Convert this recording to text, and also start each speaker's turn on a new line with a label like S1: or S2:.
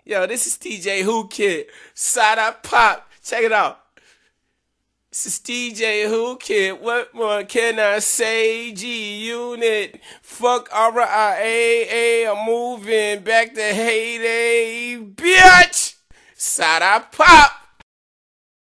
S1: Yo, this is DJ Whoo Kid. Side Eye Pop. Check it out. This is DJ Whoo Kid. What more can I say? G Unit. Fuck RIAA. I'm moving back to heyday. Bitch. Side Eye Pop.